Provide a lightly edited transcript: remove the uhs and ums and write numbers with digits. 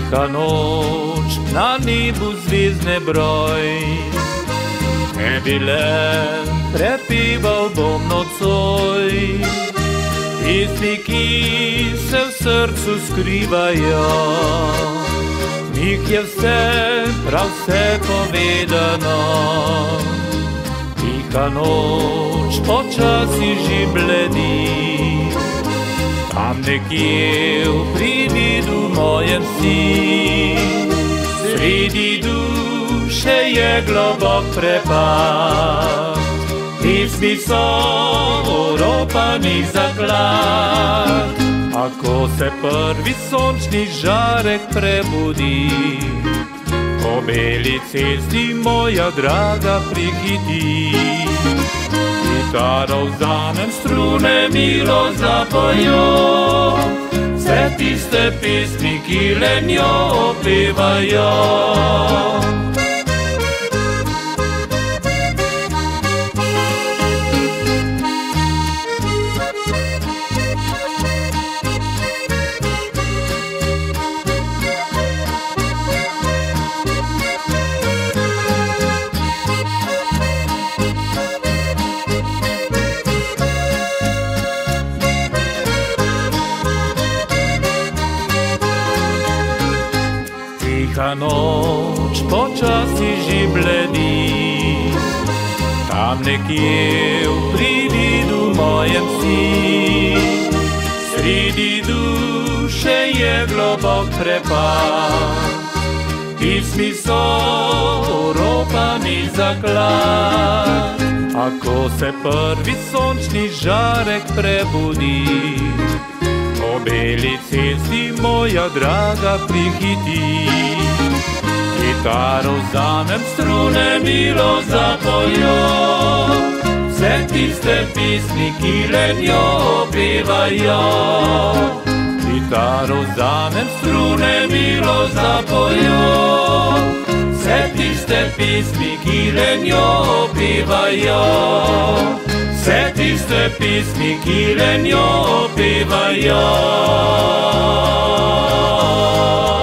Tiha noč, na nebu zvezdne broj, ne bi le prepeval bom nocoj. Pesmi, ki se v srcu skrivajo, v njih je vse, prav vse povedano. Tiha noč počasi že bledi, tam nekje v prividu mojem si. Sredi duše je globok prepad, pesmi so oropani zaklad. Ako se prvi sončni žarek prebudi, po beli cesti moja draga prihiti. Kitaro vzamem, strune milo zapojo, vse tiste pesmi, ki le njo opevajo. Tiha noč počasi že bledi, tam nekje v prividu mojem si. Sredi duše je globok prepad, pesmi so oropani zaklad. Ako se prvi sončni žarek prebudi, po beli cesti moja draga prihiti. Kitaro vzamem, strune milo zapojo, vse tiste pesmi, ki le njo opevajo. Kitaro vzamem, strune milo zapojo, vse tiste pesmi, ki le njo opevajo. Vse tiste pesmi, ki le njo opevajo.